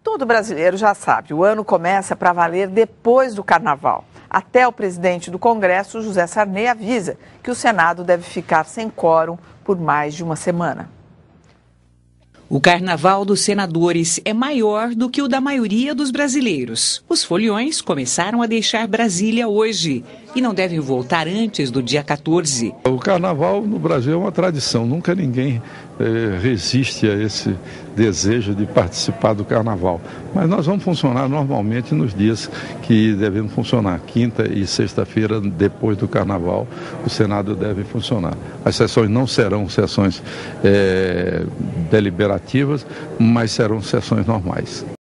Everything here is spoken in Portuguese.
Todo brasileiro já sabe, o ano começa para valer depois do Carnaval. Até o presidente do Congresso, José Sarney, avisa que o Senado deve ficar sem quórum por mais de uma semana. O Carnaval dos senadores é maior do que o da maioria dos brasileiros. Os foliões começaram a deixar Brasília hoje e não devem voltar antes do dia 14. O Carnaval no Brasil é uma tradição, nunca ninguém resiste a esse desejo de participar do Carnaval. Mas nós vamos funcionar normalmente nos dias que devemos funcionar, quinta e sexta-feira depois do Carnaval, o Senado deve funcionar. As sessões não serão sessões deliberativas, mas serão sessões normais.